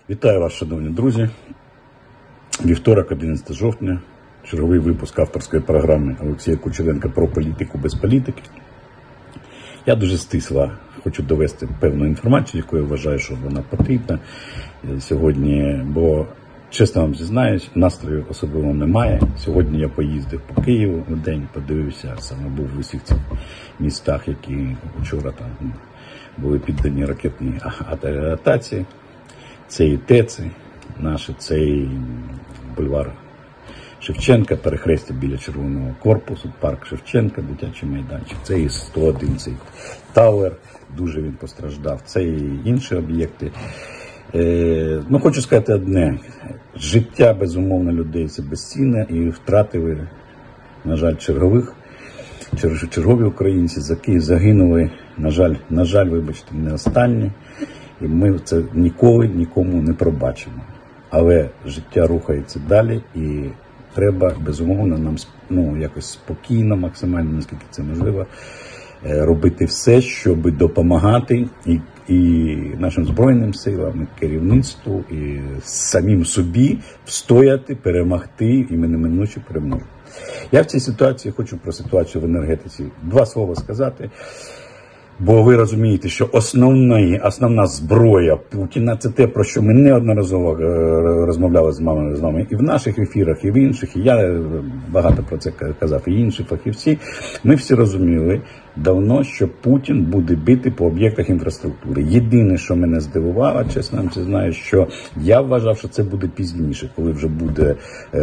Вітаю вас, шановні друзі. Вівторок, 11 жовтня, черговий випуск авторської програми Олексія Кучеренка про політику без політики. Я дуже стисло хочу довести певну інформацію, яку я вважаю, що вона потрібна сьогодні, бо, чесно вам зізнаюсь, настрою особливо немає. Сьогодні я поїздив по Києву в день, подивився, саме був в усіх цих містах, які вчора там були піддані ракетній атаці. Це і ТЕЦи наші, це і бульвар Шевченка, перехрестя біля Червоного корпусу, парк Шевченка, дитячий майданчик, це і 101, цей Тауер, дуже він постраждав, це і інші об'єкти. Хочу сказати одне, життя, безумовно, людей це безцінне, і втратили, на жаль, чергові українці, які загинули, на жаль, вибачте, не останні. І ми це ніколи нікому не пробачимо. Але життя рухається далі, і треба, безумовно, нам якось спокійно, максимально, наскільки це можливо, робити все, щоб допомагати і нашим Збройним силам, і керівництву, і самим собі встояти, перемогти і неминуче перемогти. Я в цій ситуації хочу про ситуацію в енергетиці два слова сказати. Бо ви розумієте, що основна зброя Путіна – це те, про що ми неодноразово розмовляли з вами і в наших ефірах, і в інших. І я багато про це казав, і інші фахівці. Ми всі розуміли давно, що Путін буде бити по об'єктах інфраструктури. Єдине, що мене здивувало, чесно вам знаю, що я вважав, що це буде пізніше, коли вже буде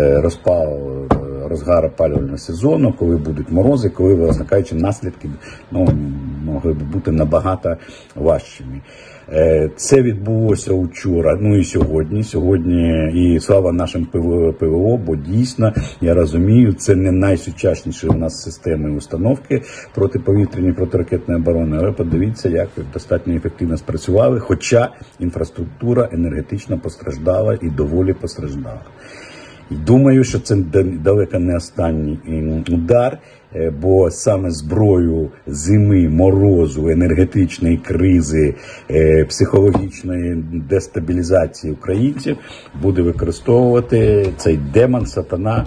розгар опалювального сезону, коли будуть морози, коли, власне кажучи, наслідки могли б бути набагато важчими. Це відбулося вчора, і сьогодні. Сьогодні і слава нашим ПВО, бо дійсно, я розумію, це не найсучасніші у нас системи установки протиповітряної, протиракетної оборони, але подивіться, як достатньо ефективно спрацювали, хоча інфраструктура енергетично постраждала і доволі постраждала. Думаю, що це далеко не останній удар, бо саме зброю зими, морозу, енергетичної кризи, психологічної дестабілізації українців буде використовувати цей демон, сатана,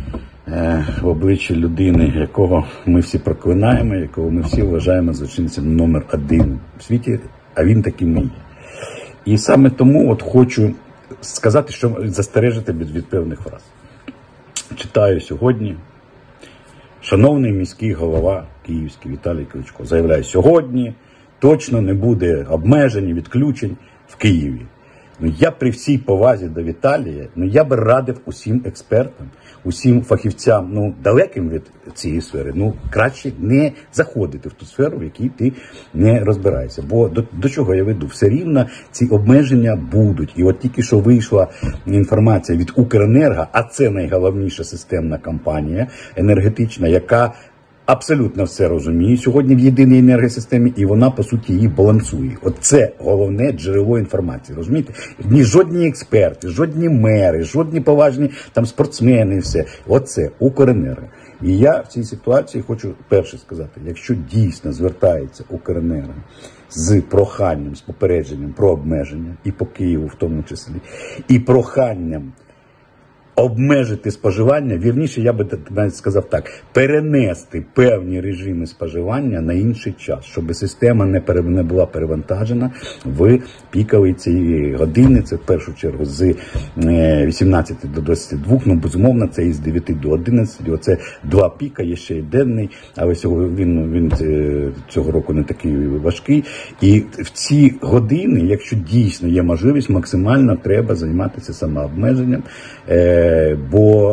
в обличчі людини, якого ми всі проклинаємо, якого ми всі вважаємо злочинцем номер 1 в світі, а він таким і є. І саме тому хочу сказати, що застережити від певних фраз. Читаю сьогодні. Шановний міський голова Київський Віталій Кличко заявляє, сьогодні точно не буде обмежень, відключень в Києві. Я при всій повазі до Віталія, я би радив усім експертам, усім фахівцям, далеким від цієї сфери, краще не заходити в ту сферу, в якій ти не розбираєшся. Бо до чого я веду? Все рівно ці обмеження будуть. І от тільки що вийшла інформація від Укренерго, а це найголовніша системна компанія енергетична, яка абсолютно все розуміє сьогодні в єдиній енергосистемі, і вона, по суті, її балансує. Оце головне джерело інформації, розумієте? Ні жодні експерти, жодні мери, жодні поважні спортсмени, все. Оце Укренерго. І я в цій ситуації хочу перше сказати, якщо дійсно звертається Укренерго з проханням, з попередженням про обмеження, і по Києву в тому числі, і проханням обмежити споживання, вірніше, я би навіть сказав так, перенести певні режими споживання на інший час, щоб система не була перевантажена в пікові ці години, це в першу чергу з 18 до 22, безумовно, це із 9 до 11, оце два піка, є ще й денний, але він цього року не такий важкий. І в ці години, якщо дійсно є можливість, максимально треба займатися самообмеженням, бо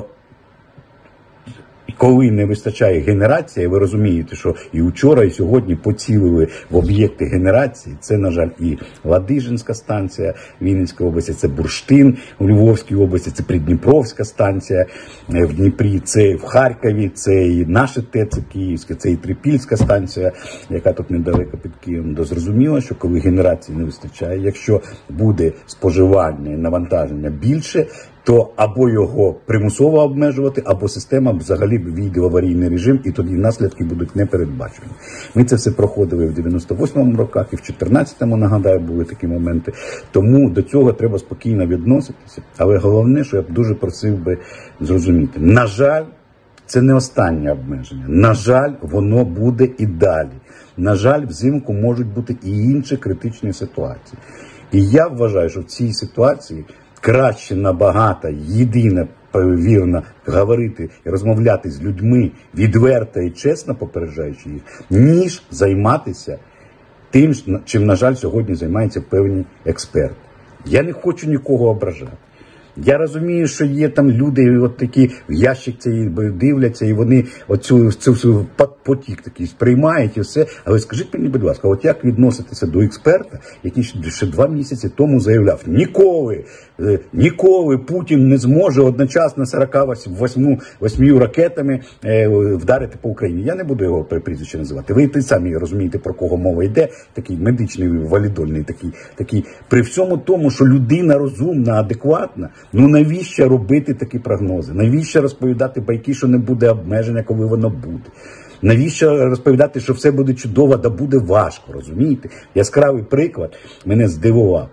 коли не вистачає генерації, ви розумієте, що і вчора, і сьогодні поцілили в об'єкти генерації. Це, на жаль, і Ладижинська станція Вінницької області, це Бурштин у Львовській області, це Придніпровська станція в Дніпрі, це в Харкові, це і наші ТЕЦ Київське, це і Трипільська станція, яка тут недалеко під Києвом. Зрозуміло, що коли генерації не вистачає, якщо буде споживання і навантаження більше, то або його примусово обмежувати, або система взагалі війде в аварійний режим, і тоді наслідки будуть непередбачені. Ми це все проходили в 98-му роках, і в 14-му, нагадаю, були такі моменти. Тому до цього треба спокійно відноситися. Але головне, що я б дуже просив би зрозуміти. На жаль, це не останнє обмеження. На жаль, воно буде і далі. На жаль, взимку можуть бути і інші критичні ситуації. І я вважаю, що в цій ситуації краще набагато, єдине, вірно, говорити і розмовляти з людьми відверто і чесно, попереджаючи їх, ніж займатися тим, чим, на жаль, сьогодні займаються певні експерти. Я не хочу нікого ображати. Я розумію, що є там люди, от такі в ящик цей дивляться, і вони оцю потік такий сприймають і все. Але скажіть мені, будь ласка, от як відноситися до експерта, який ще 2 місяці тому заявляв, ніколи Путін не зможе одночасно 48 ракетами вдарити по Україні. Я не буду його прізвище називати. Ви самі розумієте, про кого мова йде, такий медичний, валідольний, такий. При всьому тому, що людина розумна, адекватна, ну навіщо робити такі прогнози? Навіщо розповідати байки, що не буде обмеження, коли воно буде? Навіщо розповідати, що все буде чудово, да буде важко, розумієте? Яскравий приклад мене здивував.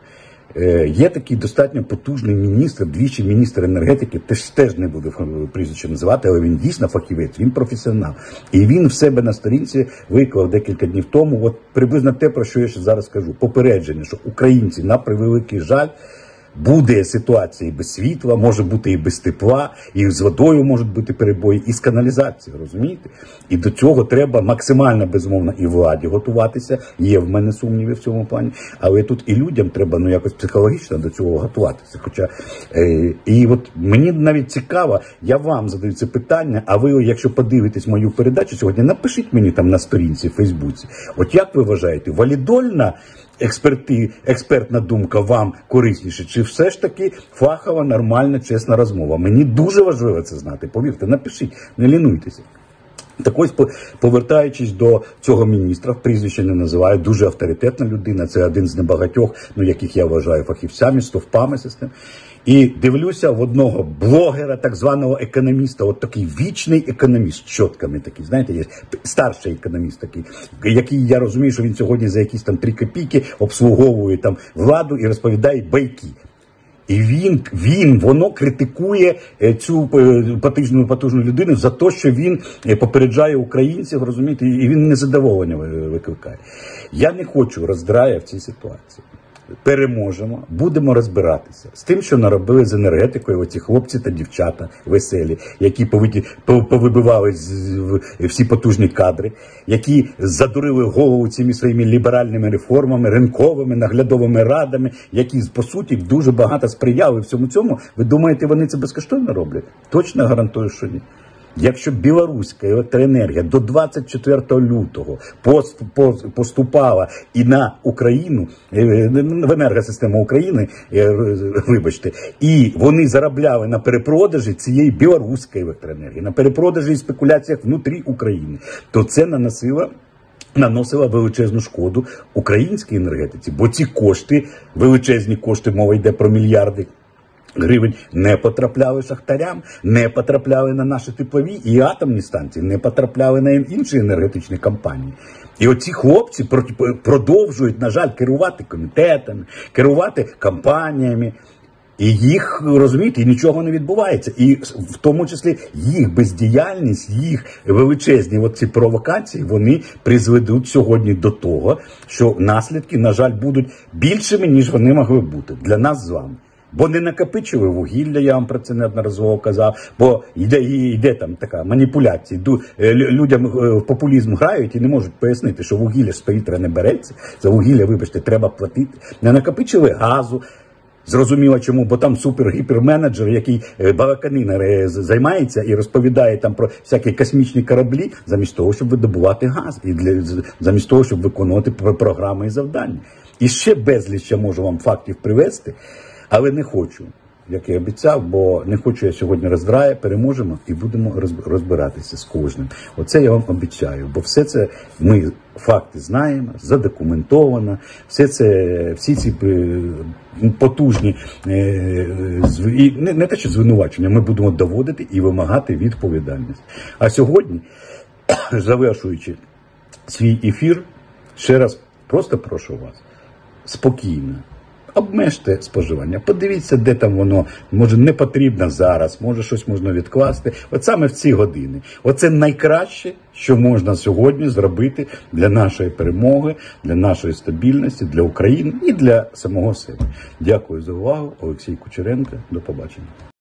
Є такий достатньо потужний міністр, двічі міністр енергетики, теж не буду прізвище називати, але він дійсно фахівець, він професіонал. І він в себе на сторінці виклав декілька днів тому, от приблизно те, про що я ще зараз кажу, попередження, що українці, на превеликий жаль, буде ситуація і без світла, може бути і без тепла, і з водою можуть бути перебої, і з каналізацією, розумієте? І до цього треба максимально, безумовно, і владі готуватися, є в мене сумніви в цьому плані, але тут і людям треба, якось психологічно до цього готуватися. Хоча, і от мені навіть цікаво, я вам задаю це питання, а ви, якщо подивитесь мою передачу сьогодні, напишіть мені там на сторінці в Фейсбуці, от як ви вважаєте, валідольна експертна думка вам корисніше, чи все ж таки фахова, нормальна, чесна розмова? Мені дуже важливо це знати, повірте, напишіть, не лінуйтеся. Так ось, повертаючись до цього міністра, прізвище не називаю, дуже авторитетна людина, це один з небагатьох, яких я вважаю фахівцями, стовпами систем. І дивлюся в одного блогера, так званого економіста, от такий вічний економіст, з чотками такий, знаєте, є старший економіст такий, який, я розумію, що він сьогодні за якісь там 3 копійки обслуговує там владу і розповідає байки. І воно критикує цю потужну людину за те, що він попереджає українців, розумієте, і він незадоволення викликає. Я не хочу роздраю в цій ситуації. Переможемо, будемо розбиратися з тим, що наробили з енергетикою оці хлопці та дівчата веселі, які повибивали всі потужні кадри, які задурили голову цими своїми ліберальними реформами, ринковими, наглядовими радами, які, по суті, дуже багато сприяли всьому цьому. Ви думаєте, вони це безкоштовно роблять? Точно гарантую, що ні. Якщо білоруська електроенергія до 24 лютого поступала і на Україну, в енергосистему України, вибачте, і вони заробляли на перепродажі цієї білоруської електроенергії, на перепродажі і спекуляціях внутрі України, то це наносила величезну шкоду українській енергетиці, бо ці кошти, величезні кошти, мова йде про мільярди гривень, не потрапляли шахтарям, не потрапляли на наші теплові і атомні станції, не потрапляли на інші енергетичні компанії. І оці хлопці продовжують, на жаль, керувати комітетами, керувати компаніями. І їх, розумієте, і нічого не відбувається. І в тому числі їх бездіяльність, їх величезні оці провокації, вони призведуть сьогодні до того, що наслідки, на жаль, будуть більшими, ніж вони могли бути для нас з вами. Бо не накопичили вугілля, я вам про це неодноразово казав, бо йде там така маніпуляція. Людям в популізм грають і не можуть пояснити, що вугілля з повітря не береться, за вугілля, вибачте, треба платити. Не накопичили газу, зрозуміло чому, бо там супер-гіперменеджер, який балаканина займається і розповідає там про всякі космічні кораблі, замість того, щоб видобувати газ, і замість того, щоб виконувати програми і завдання. І ще безліч я можу вам фактів привести, але не хочу. як і обіцяв, бо не хочу я сьогодні роздраю, переможемо і будемо розбиратися з кожним. Оце я вам обіцяю, бо все це ми факти знаємо, задокументовано, всі ці потужні, не те, що звинувачення, ми будемо доводити і вимагати відповідальність. А сьогодні, завершуючи свій ефір, ще раз просто прошу вас, спокійно, обмежте споживання, подивіться, де там воно, може не потрібно зараз, може щось можна відкласти, от саме в ці години. Оце найкраще, що можна сьогодні зробити для нашої перемоги, для нашої стабільності, для України і для самого себе. Дякую за увагу. Олексій Кучеренко. До побачення.